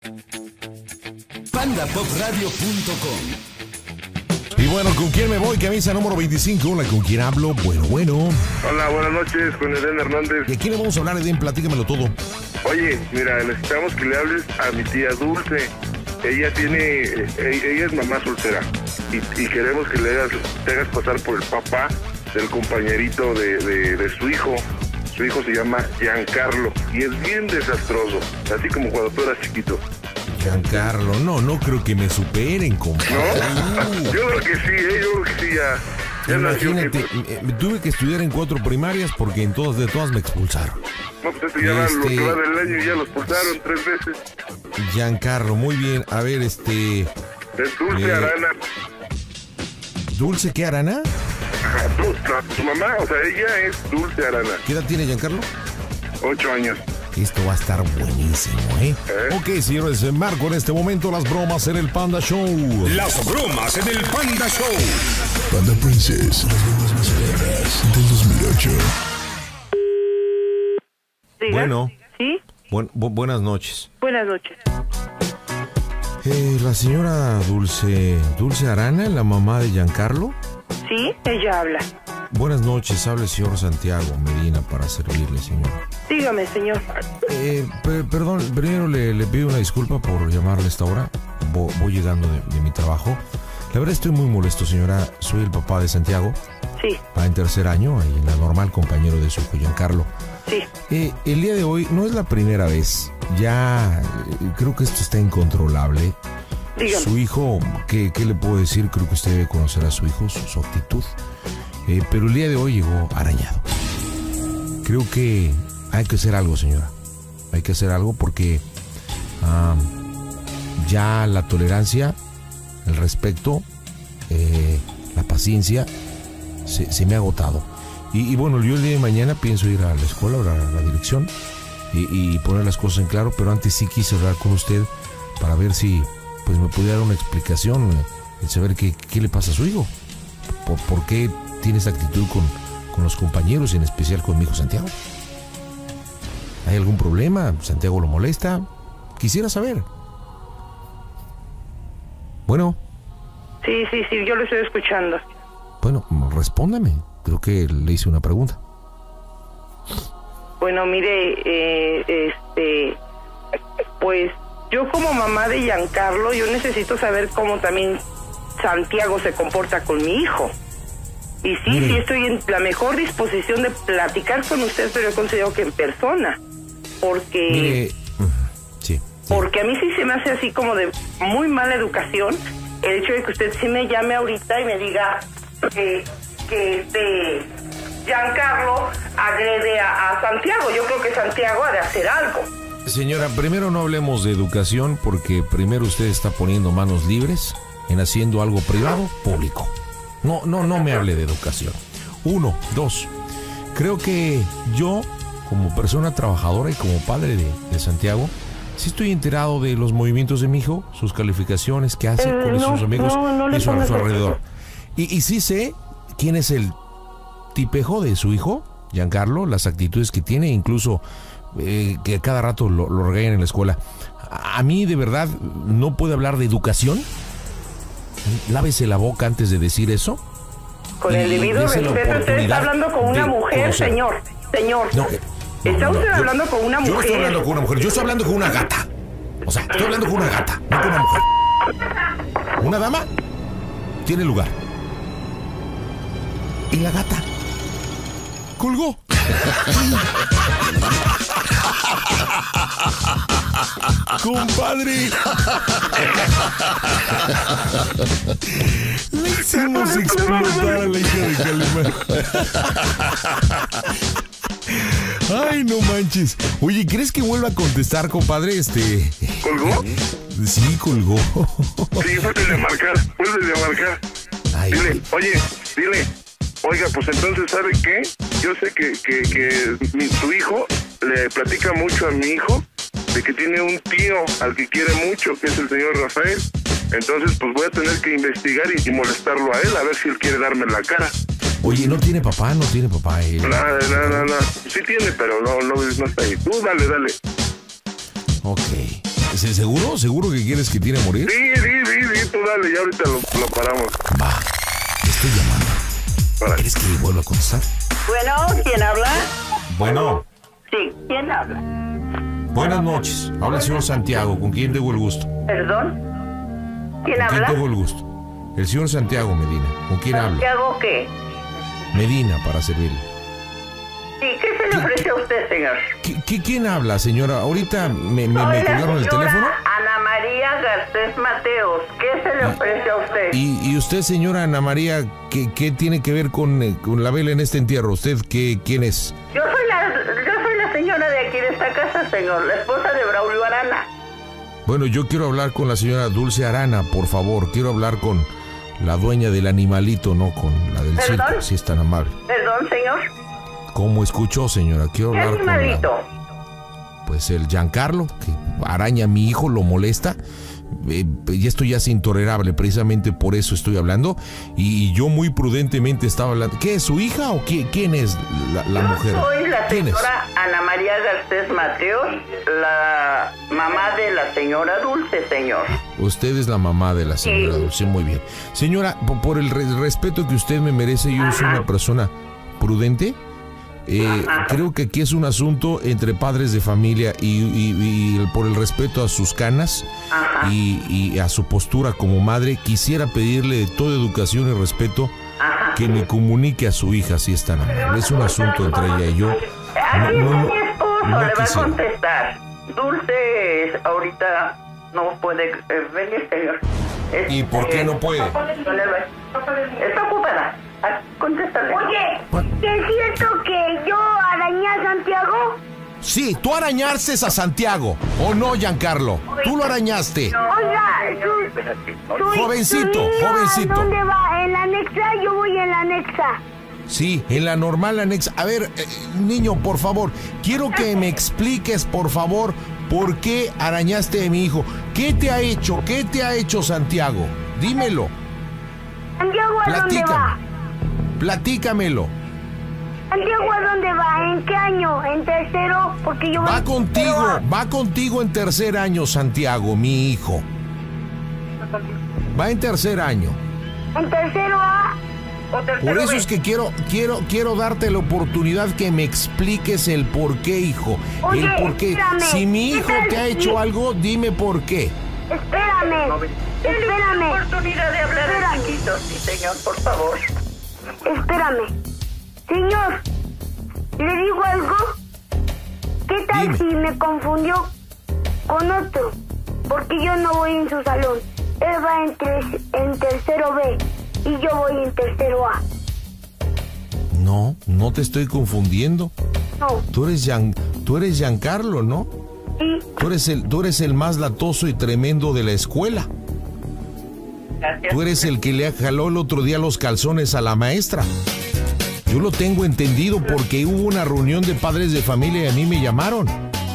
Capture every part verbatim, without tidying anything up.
panda pop radio punto com. Y bueno, ¿con quién me voy? Camisa número veinticinco. Hola, ¿con quién hablo? Bueno, bueno. Hola, buenas noches, con Eden Hernández. ¿Y a quién le vamos a hablar, Eden? Platícamelo todo. Oye, mira, necesitamos que le hables a mi tía Dulce. Ella tiene, ella, ella es mamá soltera. Y, y queremos que le hagas, te hagas pasar por el papá del compañerito de, de, de su hijo. Su hijo se llama Giancarlo y es bien desastroso, así como cuando tú eras chiquito. Giancarlo, no, no creo que me superen, compadre. ¿No? Yo creo que sí, ¿eh? Yo creo que sí, ya. ya Imagínate, que... eh, tuve que estudiar en cuatro primarias porque en todas, de todas me expulsaron. No, pues esto ya este... va lo que va del año y ya los expulsaron tres veces. Giancarlo, muy bien. A ver, este... Es Dulce eh... Arana. ¿Dulce qué, Arana? Ajá, tu, tu mamá, o sea, ella es Dulce Arana. ¿Qué edad tiene Giancarlo? Ocho años. Esto va a estar buenísimo, ¿eh? ¿eh? Ok, señores, marco en este momento las bromas en el Panda Show. Las bromas en el Panda Show. Panda Princess, las bromas más celebradas del dos mil ocho. ¿Diga? Bueno. ¿Sí? Bu bu buenas noches. Buenas noches. Eh, la señora Dulce... ¿Dulce Arana, la mamá de Giancarlo? Sí, ella habla. Buenas noches, habla el señor Santiago Medina para servirle, señor. Dígame, señor. Eh, per perdón, primero le, le pido una disculpa por llamarle a esta hora. Voy, voy llegando de, de mi trabajo. La verdad estoy muy molesto, señora. Soy el papá de Santiago. Sí. Va en tercer año, ahí en la normal, compañero de su hijo Giancarlo. Sí. Eh, el día de hoy no es la primera vez. Ya eh, creo que esto está incontrolable. Dígame. Su hijo, ¿qué, ¿qué le puedo decir? Creo que usted debe conocer a su hijo, su, su actitud. Eh, pero el día de hoy llegó arañado. Creo que hay que hacer algo, señora. Hay que hacer algo porque um, ya la tolerancia, el respeto, eh, la paciencia se, se me ha agotado. Y, y bueno, yo el día de mañana pienso ir a la escuela, a la, a la dirección y, y poner las cosas en claro, pero antes sí quise hablar con usted para ver si pues me pudiera dar una explicación, eh, saber qué, qué le pasa a su hijo. ¿Por, por qué tiene esa actitud con, con los compañeros y en especial con mi hijo Santiago? ¿Hay algún problema? ¿Santiago lo molesta? Quisiera saber. Bueno. Sí, sí, sí, yo lo estoy escuchando. Bueno, respóndame. Creo que le hice una pregunta. Bueno, mire, eh, este, pues yo como mamá de Giancarlo, yo necesito saber cómo también Santiago se comporta con mi hijo. Y sí, mire, sí estoy en la mejor disposición de platicar con usted, pero yo considero que en persona. Porque... Mire, sí, sí. Porque a mí sí se me hace así como de muy mala educación el hecho de que usted sí me llame ahorita y me diga que, que este Giancarlo agrede a, a Santiago. Yo creo que Santiago ha de hacer algo. Señora, primero no hablemos de educación porque primero usted está poniendo manos libres en haciendo algo privado, público. No, no, no me hable de educación. Uno, dos. Creo que yo, como persona trabajadora y como padre de, de Santiago, sí estoy enterado de los movimientos de mi hijo, sus calificaciones que hace eh, con no, sus amigos no, no y su, a su alrededor. Eso. Y, y sí sé quién es el tipejo de su hijo, Giancarlo, las actitudes que tiene, incluso eh, que cada rato lo, lo regañan en la escuela. A, a mí, de verdad, no puede hablar de educación. Lávese la boca antes de decir eso. Con el debido respeto, usted está hablando con una mujer, conocer. señor. Señor. No, eh, no, está no, usted no, hablando yo, con una mujer. Yo no estoy hablando con una mujer, yo estoy hablando con una gata. O sea, estoy hablando con una gata, no con una mujer. Una dama tiene lugar. Y la gata colgó. Compadre, le hicimos explotar a la hija de Calimán. Ay, no manches. Oye, ¿crees que vuelva a contestar, compadre? Este... ¿Colgó? Sí, colgó. Sí, vuelve a marcar, vuelve a marcar. Ay, dile, oye, dile, oiga, pues entonces, ¿sabe qué? Yo sé que, que, que mi, su hijo le platica mucho a mi hijo de que tiene un tío al que quiere mucho, que es el señor Rafael. Entonces, pues voy a tener que investigar y, y molestarlo a él, a ver si él quiere darme la cara. Oye, ¿no tiene papá? ¿No tiene papá? Eh? No, no, no, no. Sí tiene, pero no, no, no está ahí. Tú dale, dale. Ok. ¿Se, ¿Seguro? ¿Seguro que quieres que tire a morir? Sí, sí, sí, sí, tú dale, ya ahorita lo, lo paramos. Va, te estoy llamando. Para. ¿Quieres que vuelva a contestar? Bueno, ¿quién habla? Bueno, Sí, ¿quién habla? buenas noches. Habla el señor Santiago. ¿Con quién tengo el gusto? ¿Perdón? ¿Quién ¿Con quién habla? tengo el gusto? El señor Santiago Medina. ¿Con quién hablo? ¿Santiago qué? Medina, para servirle. Sí, ¿qué se le ofrece a usted, señor? ¿Qué, qué, ¿Quién habla, señora? Ahorita me, me, Soy me la colgaron el señora teléfono. Ana María Garcés Mateos. ¿Qué se le ofrece a usted? Y, y usted, señora Ana María, ¿qué, qué tiene que ver con, eh, con la vela en este entierro? ¿Usted qué, quién es? Yo soy la, yo soy la señora de aquí de esta casa, señor, la esposa de Braulio Arana. Bueno, yo quiero hablar con la señora Dulce Arana, por favor. Quiero hablar con la dueña del animalito, no con la del ¿Perdón? circo, si es tan amable. Perdón, señor. ¿Cómo escuchó, señora? Quiero ¿Qué hablar con animalito? la, pues el Giancarlo, que araña a mi hijo, lo molesta. Eh, y esto ya es intolerable, precisamente por eso estoy hablando. Y yo muy prudentemente estaba hablando. ¿Qué es, su hija o qué, quién es la, la Yo mujer? soy la ¿Quién es? señora Ana María Garcés Mateos, la mamá de la señora Dulce, señor. Usted es la mamá de la señora Sí. Dulce, muy bien. Señora, po- por el re- respeto que usted me merece, yo soy Ajá. una persona prudente. Eh, Ajá. creo que aquí es un asunto entre padres de familia y, y- y el- por el respeto a sus canas Ajá. y, y a su postura como madre, quisiera pedirle de toda educación y respeto Ajá. que me comunique a su hija si es tan amable. Es un asunto entre ella y yo. Aquí No, no, está no, mi esposo, no le va a quisiera. contestar. Dulce es- ahorita no puede eh, venir, señor. Es- ¿Y por qué no puede? Está ocupada. Ah, Contéstale. Oye, ¿es cierto que yo arañé a Santiago? Sí, tú arañaste a Santiago, ¿o no, Giancarlo? Tú lo arañaste. Oiga, su, su, Jovencito, su niño, jovencito. ¿a dónde va? ¿En la anexa? Yo voy en la anexa. Sí, en la normal anexa. A ver, eh, niño, por favor, quiero que me expliques, por favor, por qué arañaste a mi hijo. ¿Qué te ha hecho? ¿Qué te ha hecho Santiago? Dímelo, ¿Santiago a dónde va? platícame. Platícamelo. ¿Santiago a dónde va? ¿En qué año? ¿En tercero? Porque yo voy Va en contigo, tercero A. va contigo en tercer año, Santiago, mi hijo. Va en tercer año. ¿En tercero A? Por eso es que quiero, quiero, quiero darte la oportunidad que me expliques el por qué, hijo. Oye, El por qué. espérame. Si mi hijo ¿Qué tal te ha si- hecho algo, dime por qué. Espérame. Dele Espérame. oportunidad de hablar Espera. al chiquito, sí, señor, por favor. Espérame. Señor, ¿le digo algo? ¿Qué tal Dime. si me confundió con otro? Porque yo no voy en su salón. Él va en, tres- en tercero B y yo voy en tercero A. No, no te estoy confundiendo. No, Tú eres Gian, tú eres Giancarlo, ¿no? sí, Tú eres el, tú eres el más latoso y tremendo de la escuela. Gracias. Tú eres el que le jaló el otro día los calzones a la maestra. Yo lo tengo entendido porque hubo una reunión de padres de familia y a mí me llamaron.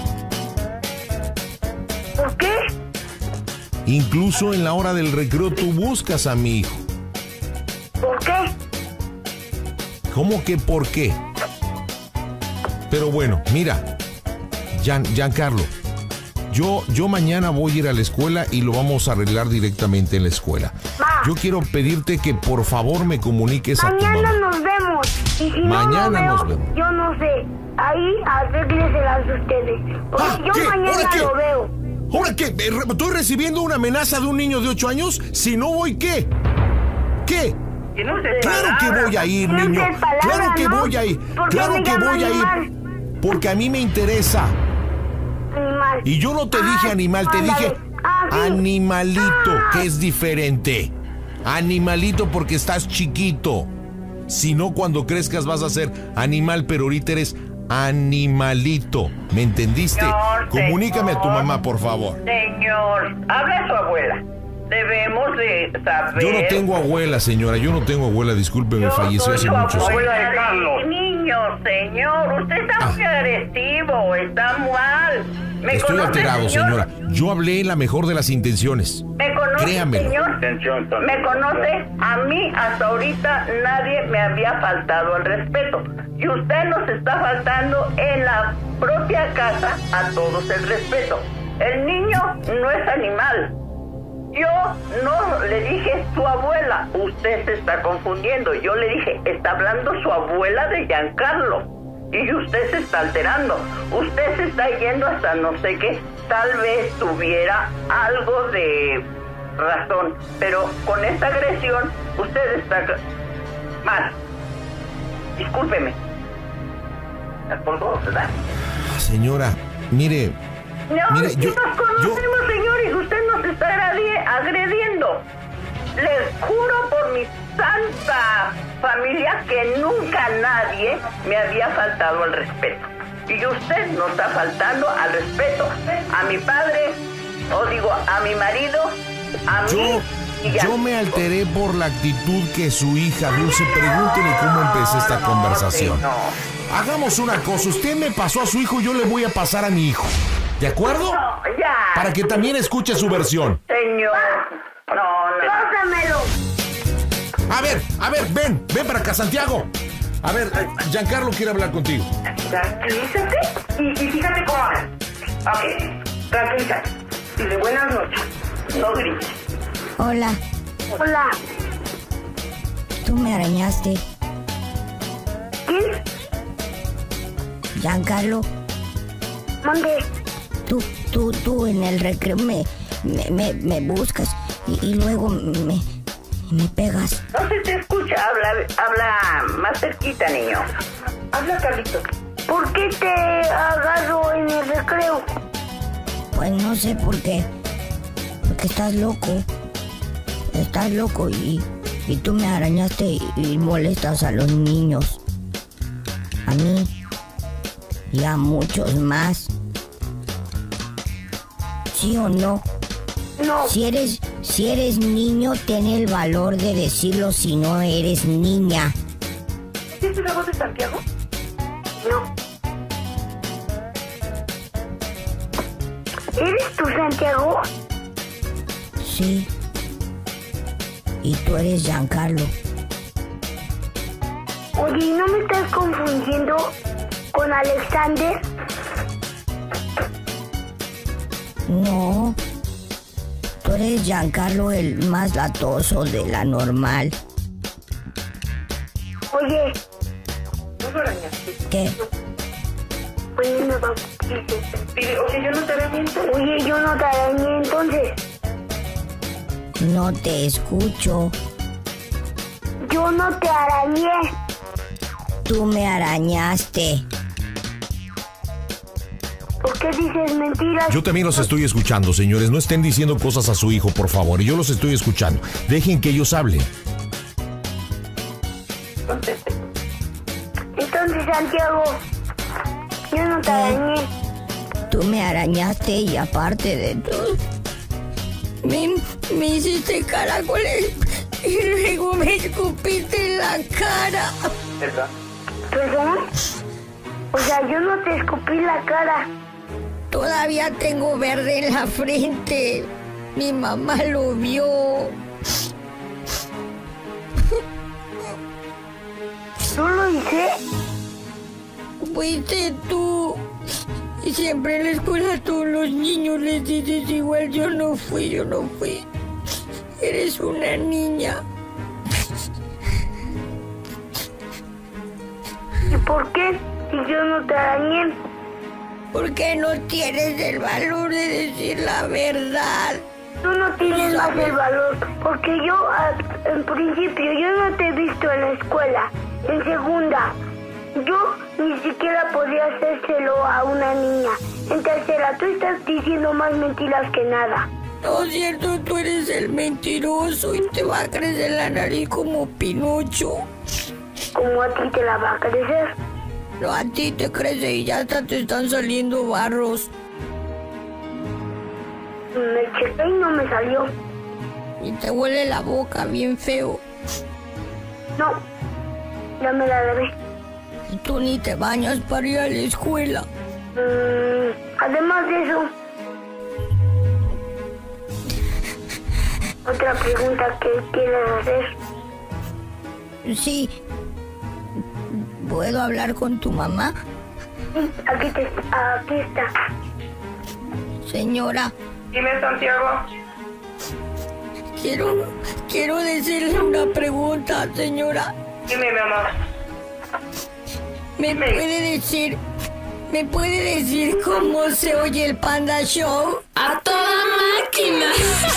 ¿por qué? Incluso en la hora del recreo tú buscas a mi hijo. ¿Por qué? ¿Cómo que por qué? Pero bueno, mira, Gian, Giancarlo, yo, yo mañana voy a ir a la escuela y lo vamos a arreglar directamente en la escuela. Ma. Yo quiero pedirte que por favor me comuniques a tu Mañana mamá. nos vemos. Y si Mañana no lo veo, nos vemos. yo no sé. Ahí arrégleselas ustedes. Porque Ah, yo ¿qué? mañana ¿Ahora qué? lo veo. ¿Ahora qué? Eh, re- ¿Estoy recibiendo una amenaza de un niño de ocho años? Si no voy, ¿qué? ¿Qué? Tiene usted Claro que palabra. voy a ir, Tiene niño. usted palabra, Claro que ¿no? voy a ir. ¿Por qué Claro me que llama voy a ir. animal? Porque a mí me interesa. Animal. Y yo no te dije Ah, animal, te ándale. dije Ah, sí. animalito, Ah. que es diferente. Animalito porque estás chiquito. Si no, cuando crezcas vas a ser animal, pero ahorita eres animalito. ¿Me entendiste? Señor, Comunícame a tu señor. mamá, por favor. Señor, habla a su abuela. Debemos de saber... Yo no tengo abuela, señora. Yo no tengo abuela. Discúlpeme, Yo falleció soy hace su muchos años. abuela de Carlos. Niño, señor, usted está muy Ah. agresivo, está mal. ¿Me Estoy conoce, alterado, señor? señora. Yo hablé en la mejor de las intenciones. ¿Me conoce, Créamelo. señor? Atención, Tony. ¿Me conoce? A mí hasta ahorita nadie me había faltado al respeto. Y usted nos está faltando en la propia casa a todos el respeto. El niño no es animal. Yo no le dije su abuela, usted se está confundiendo. Yo le dije, está hablando su abuela de Giancarlo y usted se está alterando. Usted se está yendo hasta no sé qué. Tal vez tuviera algo de razón, pero con esta agresión usted está mal. Discúlpeme. La colgó, ¿verdad? Señora, mire... No, mire, yo, nos conocemos, yo... señor, y usted nos está agrediendo. Les juro por mi santa familia que nunca nadie me había faltado al respeto. Y usted nos está faltando al respeto a mi padre, o digo, a mi marido, a yo, mí y a Yo me alteré por la actitud que su hija Dulce. Pregúntele cómo empecé esta no, conversación. sí, no. Hagamos una cosa, usted me pasó a su hijo, yo le voy a pasar a mi hijo. ¿De acuerdo? No, ya. Para que también escuche su versión. Señor, no, no. Pásamelo. A ver, a ver, ven, ven para acá, Santiago. A ver, Giancarlo quiere hablar contigo. Tranquilízate y, y fíjate cómo habla. Ok, tranquilízate. Dile buenas noches. No grites. Hola, Hola. tú me arañaste. ¿Quién? Giancarlo, Mande. tú, tú, tú en el recreo me, me, me, me buscas y, y luego me, me pegas. No se te escucha, habla, habla más cerquita, niño. Habla, Carlito. ¿Por qué te agarro en el recreo? Pues no sé por qué. Porque estás loco. Estás loco y, y tú me arañaste y, y molestas a los niños. A mí y a muchos más. ¿Sí o no? No. Si eres, si eres niño, ten el valor de decirlo si no eres niña. ¿Es la voz de Santiago? No. ¿Eres tú, Santiago? Sí. Y tú eres Giancarlo. Oye, ¿y no me estás confundiendo con Alexander? No. Tú eres Giancarlo, el más latoso de la normal. Oye, No lo arañaste. ¿Qué? oye, me va. Dile, oye, yo no te arañé. Oye, yo no te arañé entonces. No te escucho. Yo no te arañé. Tú me arañaste. ¿Por qué dices mentiras? Yo también los estoy escuchando, señores. No estén diciendo cosas a su hijo, por favor. Yo los estoy escuchando. Dejen que ellos hablen. Entonces, Santiago, yo no te arañé. Tú me arañaste y aparte de todo, me, me hiciste caracoles y luego me escupiste en la cara. ¿Verdad? ¿Perdón? O sea, yo no te escupí la cara. Todavía tengo verde en la frente. Mi mamá lo vio. ¿No lo hice? Fuiste tú. Y siempre en la escuela a todos los niños les dices igual. Yo no fui, yo no fui. Eres una niña. ¿Y por qué? Si yo no te arañé. ¿Por qué no tienes el valor de decir la verdad? Tú no tienes más el valor, porque yo, a- en principio, yo no te he visto en la escuela. En segunda, yo ni siquiera podía hacérselo a una niña. En tercera, tú estás diciendo más mentiras que nada. No es cierto, tú eres el mentiroso y te va a crecer la nariz como Pinocho. Como a ti te la va a crecer. No, a ti te crece y ya hasta te están saliendo barros. Me chequé y no me salió. Y te huele la boca bien feo. No, ya me la lavé. Y tú ni te bañas para ir a la escuela. Mm, además de eso, otra pregunta que quieres hacer. Sí. ¿Puedo hablar con tu mamá? Sí, aquí, te, aquí está. Señora, Dime, Santiago. Quiero, quiero decirle una pregunta, señora. Dime, mi amor. ¿Me puede decir, me puede decir cómo se oye el Panda Show? ¡A toda máquina!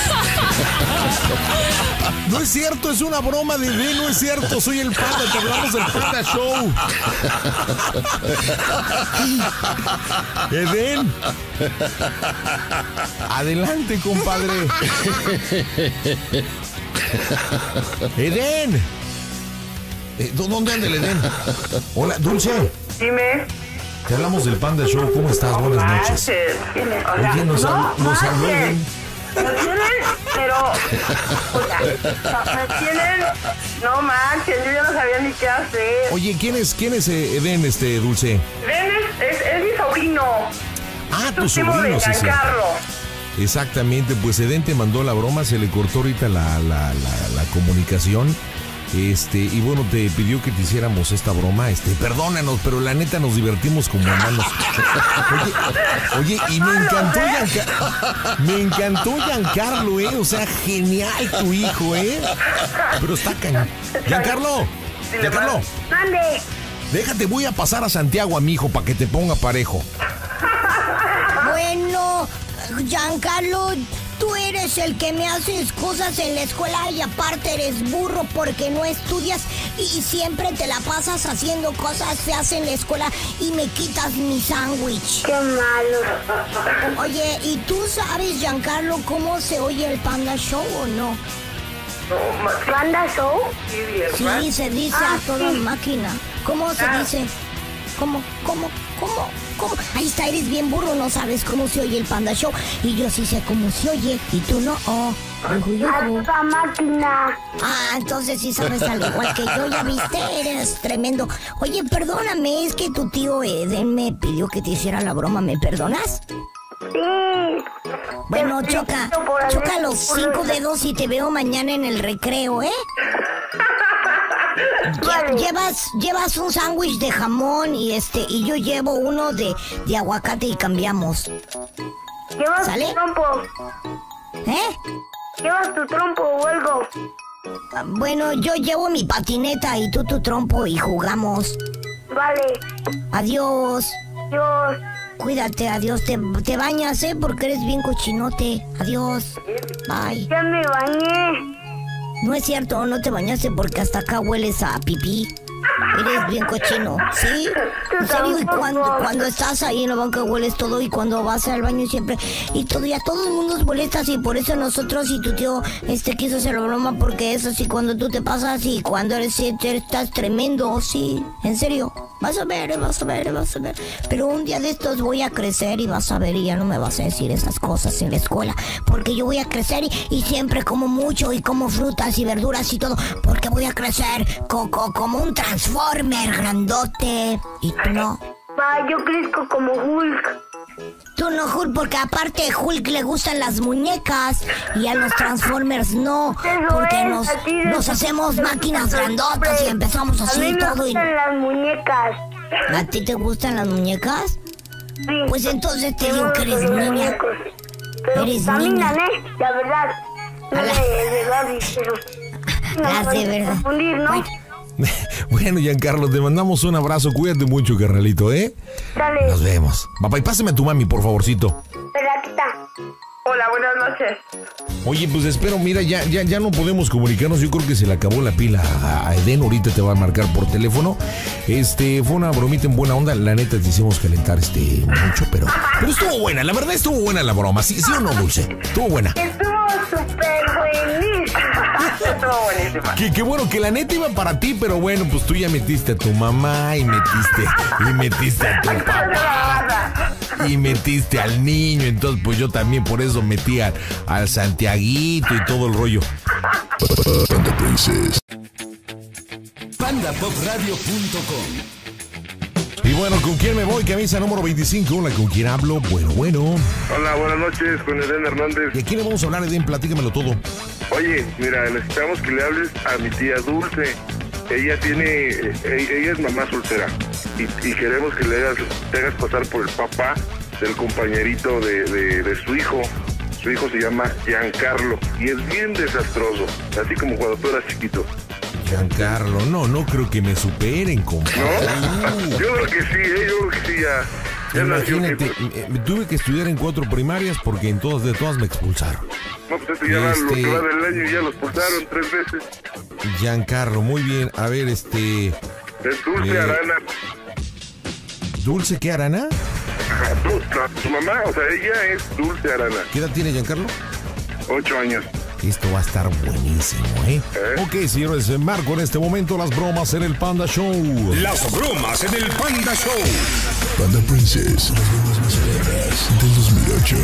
No es cierto, es una broma de Edén, no es cierto, soy el Panda, te hablamos del Panda Show. Edén. Adelante, compadre. Edén. Eh, ¿Dónde anda el Edén? Hola, Dulce. Dime. Te hablamos del Panda Show, ¿cómo estás? Buenas noches. Oye, nos habló Edén. Me tienen, pero, o sea, me tienen, no manches, yo ya no sabía ni qué hacer. Oye, ¿quién es, quién es eh, Edén, este, Dulce? Edén es, es, es mi sobrino. Ah, tu Es primo sobrino, de sí, sí. Giancarlo. Exactamente, pues Edén te mandó la broma, se le cortó ahorita la, la, la, la comunicación. Este, y bueno, te pidió que te hiciéramos esta broma. Este, perdónanos, pero la neta nos divertimos como hermanos. Oye, oye, y me encantó Giancarlo, me encantó Giancarlo, eh. O sea, genial tu hijo, eh. Pero está cañón. Giancarlo, Giancarlo, Mande. déjate, voy a pasar a Santiago a mi hijo para que te ponga parejo. Bueno, Giancarlo, tú eres el que me haces cosas en la escuela y aparte eres burro porque no estudias y siempre te la pasas haciendo cosas feas en la escuela y me quitas mi sándwich. Qué malo. Oye, ¿y tú sabes, Giancarlo, cómo se oye el Panda Show o no? ¿Panda Show? Sí, se dice Ah, a toda sí. máquina. ¿Cómo se dice? ¿Cómo, cómo, cómo, cómo? Ahí está, eres bien burro, no sabes cómo se oye el Panda Show. Y yo sí sé cómo se oye, y tú no. Oh, yuju, yuju. Alta máquina. Ah, entonces sí sabes al igual que yo, ya viste, eres tremendo. Oye, perdóname, es que tu tío Edén me pidió que te hiciera la broma, ¿me perdonas? Sí. Bueno, Te choca, felicito por haber- choca los cinco dedos y te veo mañana en el recreo, ¿eh? Lle- Llevas, llevas un sándwich de jamón y este, y yo llevo uno de, de aguacate y cambiamos. Llevas ¿Sale? tu trompo. ¿Eh? Llevas tu trompo o algo. Ah, Bueno, yo llevo mi patineta y tú tu trompo y jugamos. Vale. Adiós. Dios. Cuídate, adiós. Te, te bañas, ¿eh? Porque eres bien cochinote. Adiós. Bye. Ya me bañé. No es cierto, no te bañaste porque hasta acá hueles a pipí. Eres bien cochino, ¿sí? En serio, y cuando, cuando estás ahí en la banca hueles todo y cuando vas al baño siempre y todo, y a todo el mundo molestas y por eso nosotros y tu tío este quiso hacer la broma porque es así cuando tú te pasas y cuando eres, estás tremendo, sí, en serio. Vas a ver, vas a ver, vas a ver. Pero un día de estos voy a crecer y vas a ver y ya no me vas a decir esas cosas en la escuela. Porque yo voy a crecer y, y siempre como mucho y como frutas y verduras y todo. Porque voy a crecer co- co- como un Transformer grandote. Y tú no. Va, yo crezco como Hulk. Tú no, Hulk, porque aparte a Hulk le gustan las muñecas y a los Transformers no. Porque nos, nos hacemos máquinas grandotas y empezamos A así mí y me todo. Y... gustan las muñecas. ¿A ti te gustan las muñecas? Sí. Pues entonces te Me digo que eres gustan los niña. muñecos. Pero Eres caminan, niña. ¿eh? La verdad. No A la- de verdad, pero... No Las me de voy a verdad. confundir, ¿no? Bueno. Bueno, Giancarlo, te mandamos un abrazo. Cuídate mucho, carnalito, ¿eh? Dale. Nos vemos. Papá, y pásame a tu mami, por favorcito. Pero aquí está. Hola, buenas noches. Oye, pues espero, mira, ya, ya, ya no podemos comunicarnos. Yo creo que se le acabó la pila a, a Edén. Ahorita te va a marcar por teléfono. Este, fue una bromita en buena onda. La neta, te hicimos calentar este mucho, pero, pero estuvo buena. La verdad, estuvo buena la broma. ¿Sí, sí o no, Dulce? Estuvo buena. Estuvo súper buenísima. Estuvo buenísima. Que, que bueno, que la neta iba para ti, pero bueno, pues tú ya metiste a tu mamá y metiste, y metiste a tu papá. Y metiste al niño, entonces pues yo también por eso metí a- al Santiaguito y todo el rollo. Panda Princess. panda pop radio punto com. Y bueno, ¿con quién me voy? Camisa número veinticinco. Hola, ¿con quién hablo? Bueno, bueno. Hola, buenas noches, con Edén Hernández. ¿Y a quién le vamos a hablar, Edén? Platícamelo todo. Oye, mira, necesitamos que le hables a mi tía Dulce. Ella tiene, eh, ella es mamá soltera y, y queremos que le hagas, te hagas pasar por el papá del compañerito de, de, de su hijo. Su hijo se llama Giancarlo y es bien desastroso, así como cuando tú eras chiquito. Giancarlo, no, no creo que me superen, compadre. ¿No? Yo creo que sí, ¿eh? Yo creo que sí ya. ya Imagínate, nació que... me, me tuve que estudiar en cuatro primarias porque en todas, de todas me expulsaron. No, pues este ya va Este- lo que va del año y ya los expulsaron tres veces. Giancarlo, muy bien. A ver, este... Es Dulce Eh. Arana. ¿Dulce qué, Arana? Ajá, tú, no, tu mamá, o sea, ella es Dulce Arana. ¿Qué edad tiene Giancarlo? Ocho años. Esto va a estar buenísimo, ¿eh? ¿Eh? Ok, señores, marco en este momento las bromas en el Panda Show. Las bromas en el Panda Show. Panda Princess, las bromas más raras del dos mil ocho.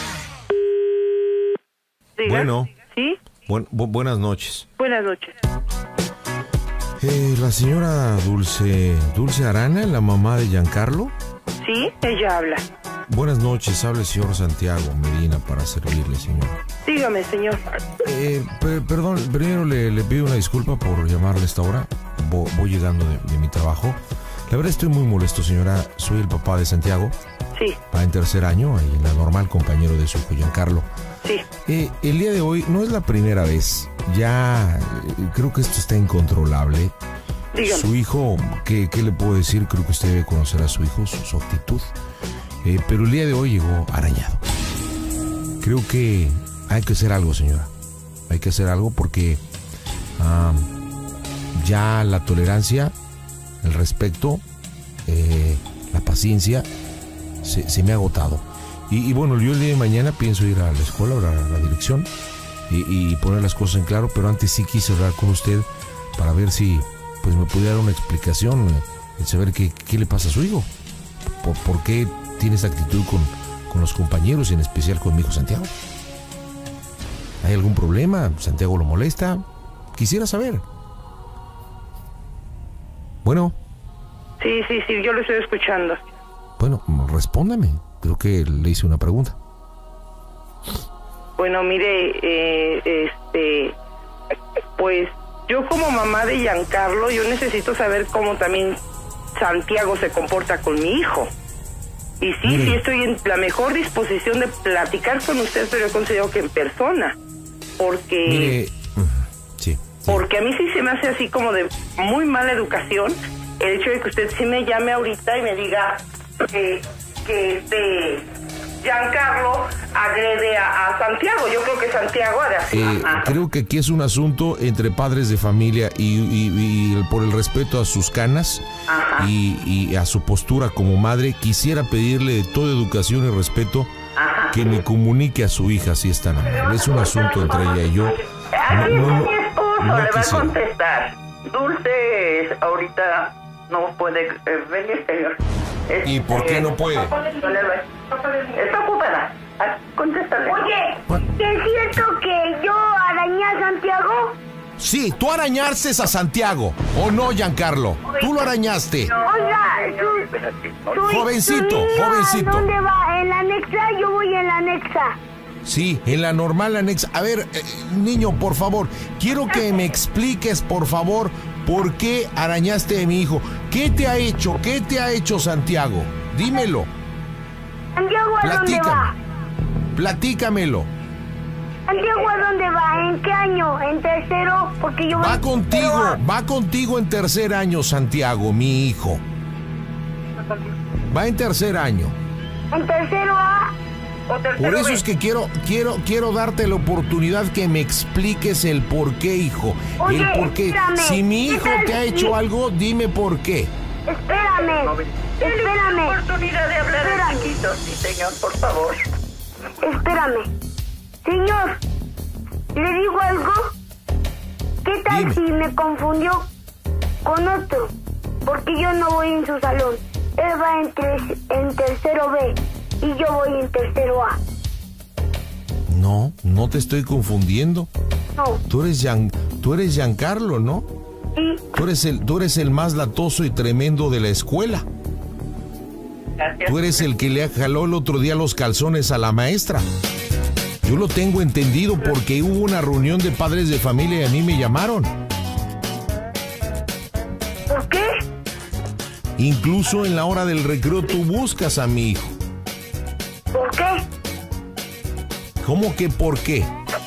Diga. Bueno. ¿Sí? Buen- bu- buenas noches. Buenas noches. Eh, la señora Dulce... ¿Dulce Arana, la mamá de Giancarlo? ¿Sí? Ella habla. Buenas noches, habla el señor Santiago Medina para servirle, señor. Dígame, señor. Eh, per- perdón, primero le, le pido una disculpa por llamarle a esta hora. Vo- voy llegando de, de mi trabajo. La verdad estoy muy molesto, señora. Soy el papá de Santiago. Sí, Va en tercer año, ahí en la normal, compañero de su hijo Giancarlo. sí. Eh, el día de hoy no es la primera vez. Ya eh, creo que esto está incontrolable. Dígame. Su hijo, ¿qué, qué le puedo decir? Creo que usted debe conocer a su hijo, su, su actitud. Eh, pero el día de hoy llegó arañado. Creo que hay que hacer algo, señora. Hay que hacer algo porque ah, ya la tolerancia, el respeto, eh, la paciencia se, se me ha agotado. Y, y bueno, yo el día de mañana pienso ir a la escuela, a la, a la dirección y, y poner las cosas en claro, pero antes sí quise hablar con usted para ver si pues me pudiera dar una explicación, eh, saber qué, qué le pasa a su hijo. ¿Por, por qué tiene esa actitud con, con los compañeros y en especial con mi hijo Santiago? ¿Hay algún problema? ¿Santiago lo molesta? Quisiera saber. Bueno, Sí, sí, sí, yo lo estoy escuchando. bueno, respóndame. Creo que le hice una pregunta. Bueno, mire, eh, este, pues yo como mamá de Giancarlo, yo necesito saber cómo también Santiago se comporta con mi hijo. Y sí, Mire. sí estoy en la mejor disposición de platicar con usted, pero yo considero que en persona. Porque, Mire, ujú, sí. sí. porque a mí sí se me hace así como de muy mala educación el hecho de que usted sí me llame ahorita y me diga que, que este Giancarlo agrede a, a Santiago. Yo creo que Santiago ha de hacer. Eh, Ajá. creo que aquí es un asunto entre padres de familia y, y- y por el respeto a sus canas Ajá. y, y a su postura como madre, quisiera pedirle de toda educación y respeto Ajá. que me comunique a su hija si es tan amable. Es un asunto entre ella y yo. Aquí No, no, está no, mi esposo, no le va a quisiera. contestar. Dulce ahorita no puede eh, venir, señor. Este, ¿Y por qué no puede? Está ocupada. Ah, Contéstale. Oye, ¿es cierto que yo arañé a Santiago? Sí, tú arañaste a Santiago, ¿o no, Giancarlo? Tú lo arañaste. Oiga, su, su- Jovencito, su niño, jovencito. ¿dónde va? ¿En la anexa? Yo voy en la anexa. Sí, en la normal anexa. A ver, eh, niño, por favor, quiero que me expliques, por favor, por qué arañaste a mi hijo. ¿Qué te ha hecho? ¿Qué te ha hecho Santiago? Dímelo, ¿Santiago a dónde va? platícame. Platícamelo. ¿Santiago a dónde va? ¿En qué año? ¿En tercero? Porque yo voy Va en contigo, tercero A. va contigo en tercer año, Santiago, mi hijo. Va en tercer año. ¿En tercero A? O tercero Por eso B. es que quiero, quiero, quiero darte la oportunidad que me expliques el por qué, hijo. Oye, el por qué. espérame. Si mi hijo te ha hecho algo, dime por qué. Espérame. Espérame. Oportunidad de hablar Espera. al chiquito, sí, señor, por favor. Espérame. Señor, ¿le digo algo? ¿Qué tal Dime. si me confundió con otro? Porque yo no voy en su salón. Él va en, tres- en tercero B y yo voy en tercero A. No, no te estoy confundiendo. No, Tú eres Gian, tú eres Giancarlo, ¿no? sí, Tú eres el, tú eres el más latoso y tremendo de la escuela. Gracias. Tú eres el que le jaló el otro día los calzones a la maestra. Yo lo tengo entendido porque hubo una reunión de padres de familia y a mí me llamaron. ¿por qué? Incluso en la hora del recreo tú buscas a mi hijo. ¿Por qué? ¿Cómo que por qué?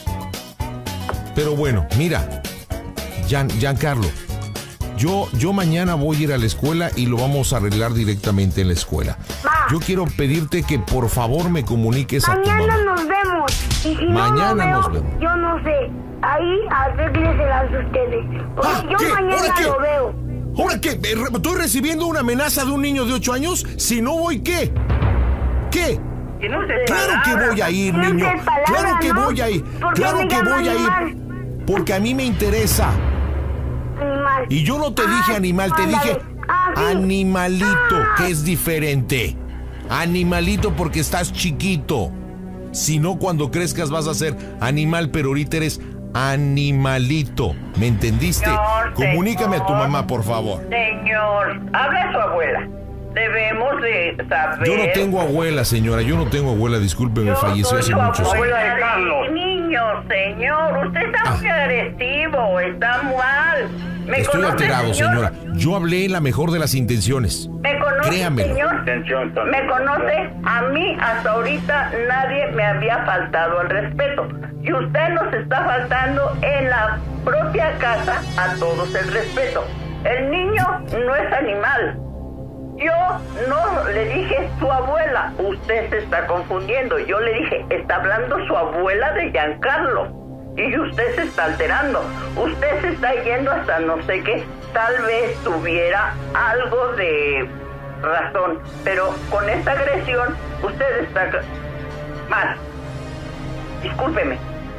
Pero bueno, mira, Gian, Giancarlo, yo, yo mañana voy a ir a la escuela y lo vamos a arreglar directamente en la escuela. Ma. Yo quiero pedirte que por favor me comuniques a tu mamá. Mañana nos vemos. Y si Mañana no lo veo, nos vemos. yo no sé. Ahí arrégleselas ustedes. Porque Ah, yo ¿qué? mañana ¿Ahora qué? lo veo. ¿Ahora qué? ¿Estoy recibiendo una amenaza de un niño de ocho años? Si no voy, ¿qué? ¿Qué? Que no se Claro que voy a ir, No niño. sé palabra, Claro que ¿no? voy a ir. ¿Por qué Claro me que llama voy a ir. animal? Porque a mí me interesa. Animal. Y yo no te dije Ah, animal, te ándale. dije Ah, sí. animalito, Ah. que es diferente. Animalito porque estás chiquito. Si no, cuando crezcas vas a ser animal, pero ahorita eres animalito. ¿Me entendiste? Señor, Comunícame a tu señor. mamá, por favor. Señor, habla a su abuela. Debemos de saber... Yo no tengo abuela, señora. Yo no tengo abuela. Discúlpeme, Yo falleció soy hace su muchos años. abuela de Carlos. Niño, señor, usted está muy agresivo, está mal. ¿Me Estoy conoce, alterado, señor? señora. Yo hablé en la mejor de las intenciones. ¿Me conoce, Créamelo. señor? Atención, Tony. ¿Me conoce? A mí hasta ahorita nadie me había faltado al respeto. Y usted nos está faltando en la propia casa a todos el respeto. El niño no es animal. Yo no le dije su abuela. Usted se está confundiendo. Yo le dije, está hablando su abuela de Giancarlo. Y usted se está alterando. Usted se está yendo hasta no sé qué. Tal vez tuviera algo de razón. Pero con esta agresión, usted está mal. Discúlpeme.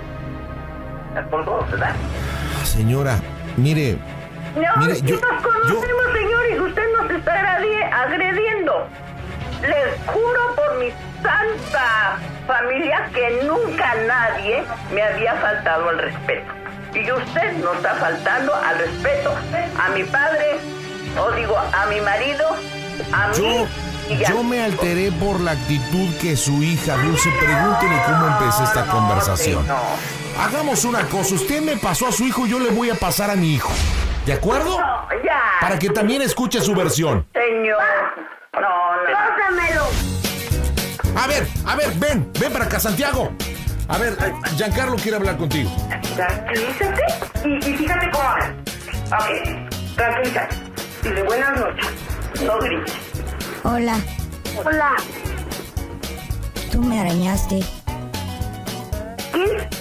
Por dos, ¿verdad? Señora, mire, No, mire, si yo, nos yo, conocemos, señor, y usted nos está agredi- agrediendo. Les juro por mi santa familia que nunca nadie me había faltado al respeto. Y usted nos está faltando al respeto a mi padre, o digo, a mi marido, a yo, mí y a yo me alteré por la actitud que su hija Dulce. Pregúntele cómo empecé esta No, conversación. no. Hagamos una cosa, usted me pasó a su hijo, yo le voy a pasar a mi hijo. ¿De acuerdo? No, ya. Para que también escuche su versión. Señor, no, no. Pásamelo. A ver, a ver, ven, ven para acá, Santiago. A ver, eh, Giancarlo quiere hablar contigo. Tranquilízate y, y fíjate cómo habla. Ok, tranquilízate. Dile buenas noches. No grites. Hola, Hola. tú me arañaste. ¿Quién?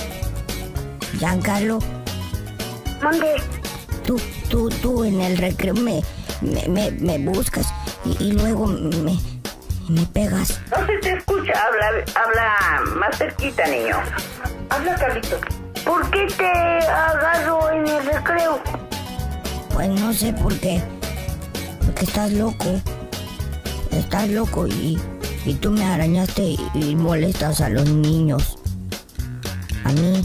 Giancarlo, ¿Dónde? tú, tú, tú en el recreo me, me, me, me buscas y, y luego me, me pegas. No se te escucha, habla, habla más cerquita, niño. Habla, Carlito. ¿Por qué te agarro en el recreo? Pues no sé por qué. Porque estás loco. Estás loco y, y tú me arañaste y, y molestas a los niños. A mí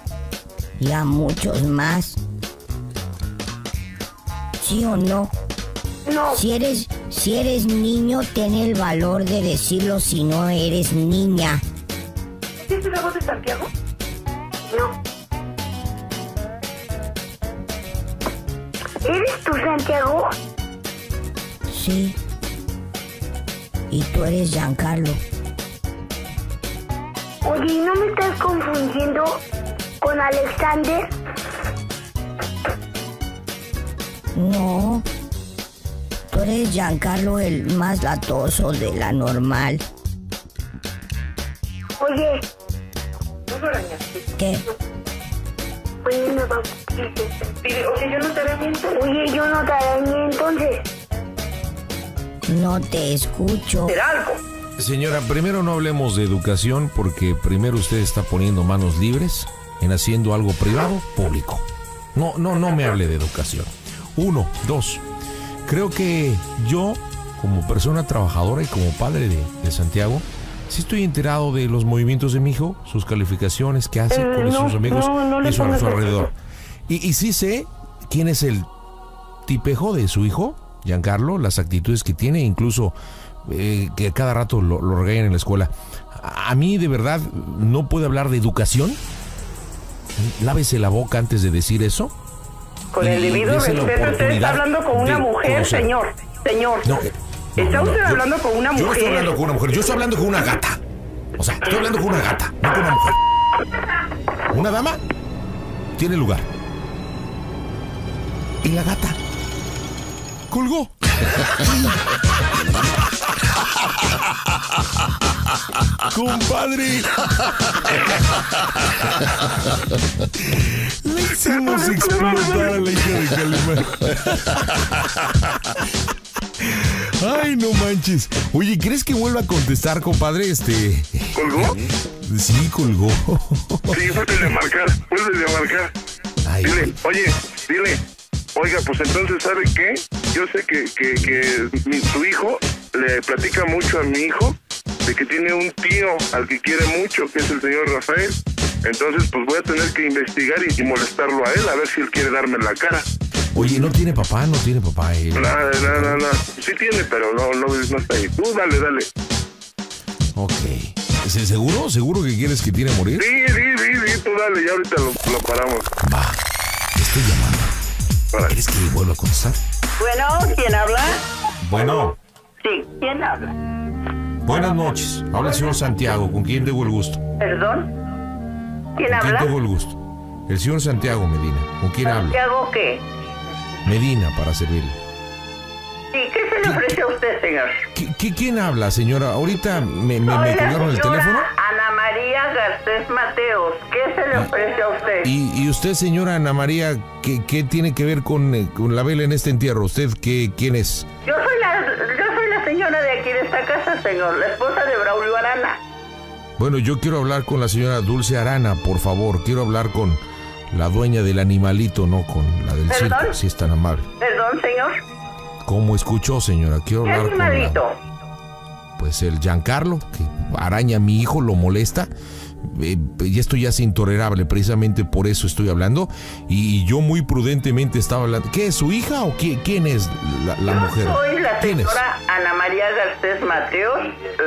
y a muchos más. ¿Sí o no? No. Si eres, si eres niño, ten el valor de decirlo si no eres niña. ¿Es la voz de Santiago? No. ¿Eres tú, Santiago? Sí. Y tú eres Giancarlo. Oye, ¿y no me estás confundiendo con Alexander? No. Tú eres Giancarlo, el más latoso de la normal. Oye, No lo arañaste. ¿Qué? mañana vamos. Dile, oye, yo no te arañé. Oye, yo no te arañé entonces. No te escucho. Será algo. Señora, primero no hablemos de educación porque primero usted está poniendo manos libres en haciendo algo privado público. No, no, no me hable de educación. Uno, dos. Creo que yo, como persona trabajadora y como padre de, de Santiago, sí estoy enterado de los movimientos de mi hijo, sus calificaciones que hace Eh, con no, sus amigos no, no le y su, a pongas su eso. alrededor. Y, y sí sé quién es el tipejo de su hijo, Giancarlo, las actitudes que tiene, incluso eh, que cada rato lo, lo regañan en la escuela. A, a mí, de verdad, no puede hablar de educación. Lávese la boca antes de decir eso. Con Y el debido dese la respeto, usted está oportunidad hablando con una de mujer, conocer. señor. Señor. No, eh, no, Está no, no. usted Yo- hablando con una Yo no estoy mujer. hablando con una mujer, yo estoy hablando con una gata. O sea, estoy hablando con una gata, no con una mujer. Una dama tiene lugar. Y la gata colgó. Compadre, le hicimos explotar a la hija de Calimán. Ay, no manches. Oye, ¿crees que vuelva a contestar, compadre? Este... ¿Colgó? Sí, colgó. Sí, vuelve a marcar, vuelve a marcar. Ay, dile, ay. oye, dile, oiga, pues entonces, ¿sabe qué? Yo sé que, que, que mi, su hijo le platica mucho a mi hijo de que tiene un tío al que quiere mucho, que es el señor Rafael. Entonces, pues voy a tener que investigar y, y molestarlo a él, a ver si él quiere darme la cara. Oye, ¿no tiene papá? ¿No tiene papá él? No, no, no, no. Sí tiene, pero no, no, no está ahí. Tú dale, dale. Ok. ¿Es el seguro? ¿Seguro que quieres que tire a morir? Sí, sí, sí, sí, tú dale, ya ahorita lo, lo paramos. Va, estoy llamando. Órale. ¿Quieres que vuelva a contestar? Bueno, ¿quién habla? Bueno, Sí, ¿quién habla? buenas noches. Habla el señor Santiago. ¿Con quién tengo el gusto? ¿Perdón? ¿Quién ¿Con quién habla? tengo el gusto? El señor Santiago Medina. ¿Con quién hablo? ¿Santiago qué? Medina, para servirle. Sí, ¿qué se le ofrece a usted, señor? ¿Qué, qué- ¿Quién habla, señora? Ahorita me, me, Soy me la colgaron el señora teléfono. Ana María Garcés Mateos. ¿Qué se le ofrece a usted? Y, y usted, señora Ana María, ¿qué, qué tiene que ver con, eh, con la vela en este entierro? ¿Usted qué, quién es? Yo soy la, yo soy la señora de aquí de esta casa, señor, la esposa de Braulio Arana. Bueno, yo quiero hablar con la señora Dulce Arana, por favor. Quiero hablar con la dueña del animalito, no con la del ¿Perdón? circo, si es tan amable. Perdón, señor. ¿Cómo escuchó, señora? Quiero ¿Qué hablar con animalito? la, pues el Giancarlo, que araña a mi hijo, lo molesta. Eh, y esto ya es intolerable, precisamente por eso estoy hablando. Y yo muy prudentemente estaba hablando. ¿Qué es, su hija o qué, quién es la, la Yo mujer? soy la ¿Quién es? señora Ana María Garcés Mateos,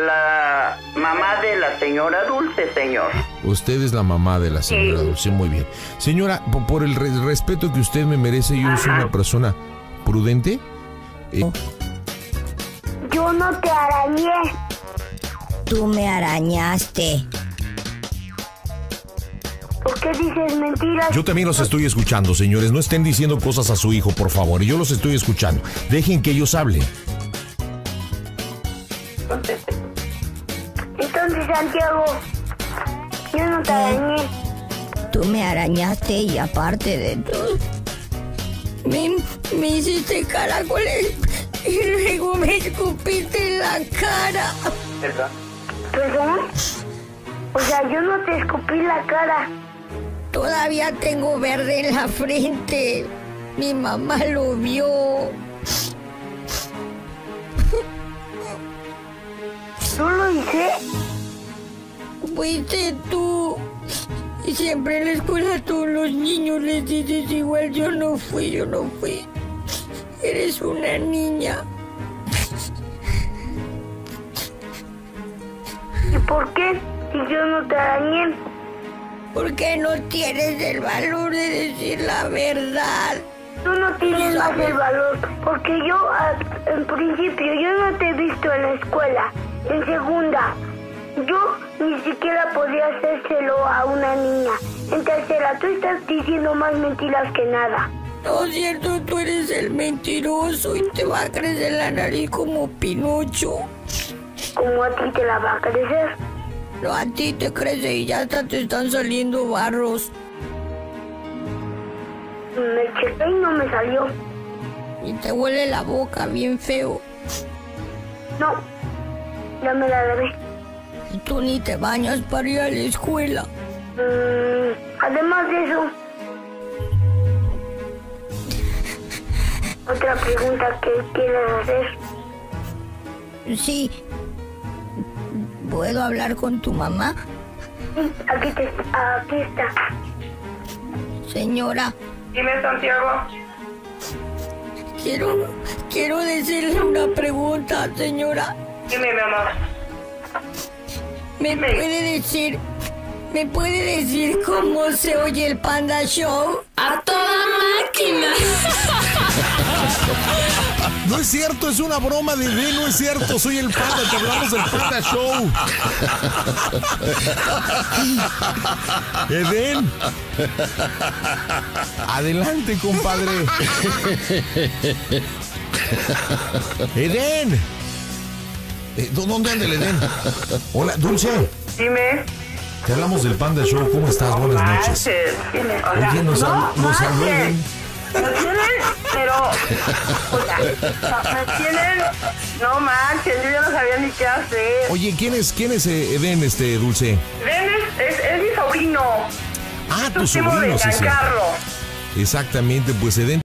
la mamá de la señora Dulce, señor. Usted es la mamá de la señora Sí. Dulce, muy bien. Señora, po- por el re- respeto que usted me merece, yo soy Ajá. una persona prudente. Eh, Yo no te arañé. Tú me arañaste. ¿Por qué dices mentiras? yo también los estoy escuchando, señores. No estén diciendo cosas a su hijo, por favor. Yo los estoy escuchando. Dejen que ellos hablen. Entonces, Santiago, yo no te arañé. Tú me arañaste y aparte de todo, me, me hiciste caracoles y luego me escupiste en la cara. ¿Perdón? O sea, yo no te escupí la cara. Todavía tengo verde en la frente. Mi mamá lo vio. ¿No lo hice? Fuiste tú. Y siempre en la escuela a todos los niños les dices igual. Yo no fui, yo no fui. Eres una niña. ¿Y por qué? Si yo no te arañé. ¿Por qué no tienes el valor de decir la verdad? Tú no tienes más el valor, porque yo, a- en principio, yo no te he visto en la escuela. En segunda, yo ni siquiera podía hacérselo a una niña. En tercera, tú estás diciendo más mentiras que nada. No es cierto, tú eres el mentiroso y te va a crecer la nariz como Pinocho. Como a ti te la va a crecer. No, a ti te crece y ya hasta te están saliendo barros. Me chequé y no me salió. Y te huele la boca bien feo. No, ya me la lavé. Y tú ni te bañas para ir a la escuela. Mm, además de eso, otra pregunta que quieres hacer. Sí. ¿Puedo hablar con tu mamá? Sí, aquí, te, aquí está. Señora, Dime, Santiago. quiero, quiero decirle una pregunta, señora. Dime, mi amor. ¿Me puede decir, me puede decir cómo se oye el Panda Show? ¡A toda máquina! No es cierto, es una broma de Edén, no es cierto, soy el Panda, te hablamos del Panda Show. Edén. Adelante, compadre. Edén. Eh, ¿Dónde anda el Edén? Hola, Dulce. Dime. Te hablamos del Panda Show, ¿cómo estás? Buenas noches. Oye, nos, no, nos habló Edén. Me tienen, pero, o sea, me tienen, no manches, yo ya no sabía ni qué hacer. Oye, ¿quién es, quién es eh, Edén, este, Dulce? Edén es, es, es mi sobrino. Ah, tu primo sobrino, de sí, sí. Giancarlo. Exactamente, pues Edén